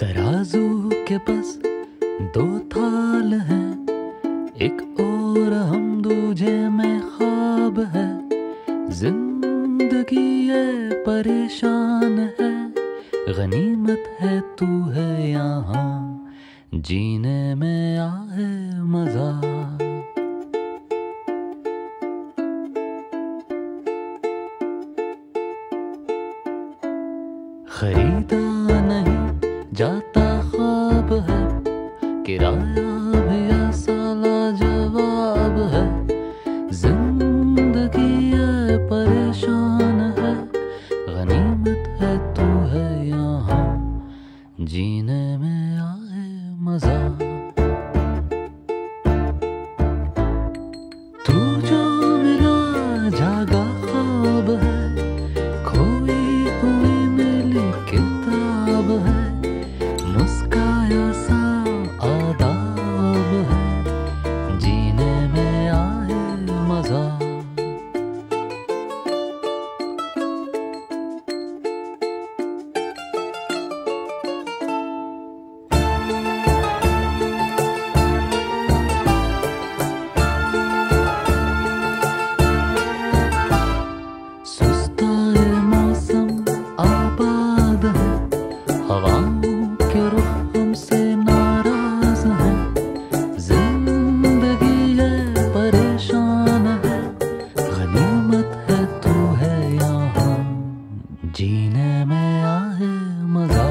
तराजू के बस दो थाल हैं, एक और हम दूजे में ख्वाब है। जिंदगी ये परेशान है, गनीमत है तू है यहाँ, जीने में आए मजा। खरीदा नहीं जाता ख्वाब है, किराया भी ऐसा लाजवाब है। जिंदगी ये परेशान है, गनीमत है तू है यहाँ, जीने में आए मजा। तू जो मिला जागा ख्वाब है, खोई हुई मिली किताब है। मुस्काया सा आदाब है, जीने में आए मजा। सुस्ताए मौसम आबाद है, हवाओं के रुख हमसे नाराज है। जिंदगी है परेशान है, गनीमत है तू है यहाँ, जीने में आए मजा।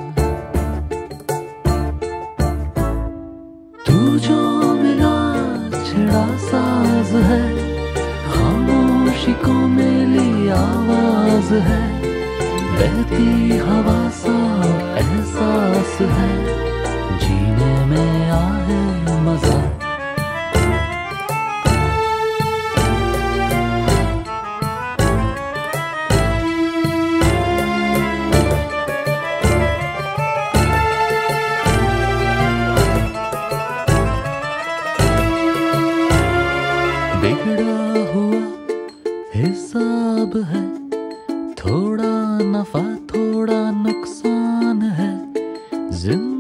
तू जो मिला छिड़ा साज है, खामोशी को मिली आवाज है। बहती हवा सा एहसास है, जीने में आए मजा। बिगड़ा हुआ हिसाब है, थोड़ा नफा थोड़ा नुकसान है।